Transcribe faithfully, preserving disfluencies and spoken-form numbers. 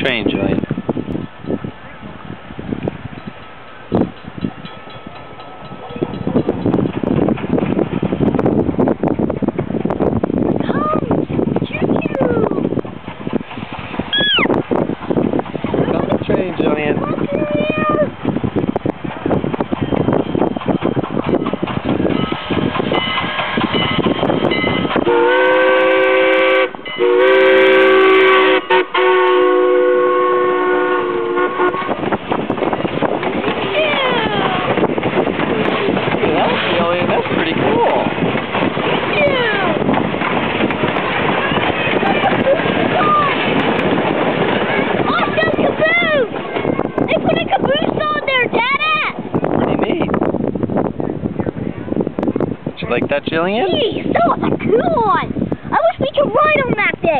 train, Jillian. Come the train, Jillian. That's pretty cool. Awesome caboose! They put a caboose on there, Dada! Pretty neat. Did you like that, Jillian? Geez, that was a cool one! I wish we could ride on that thing!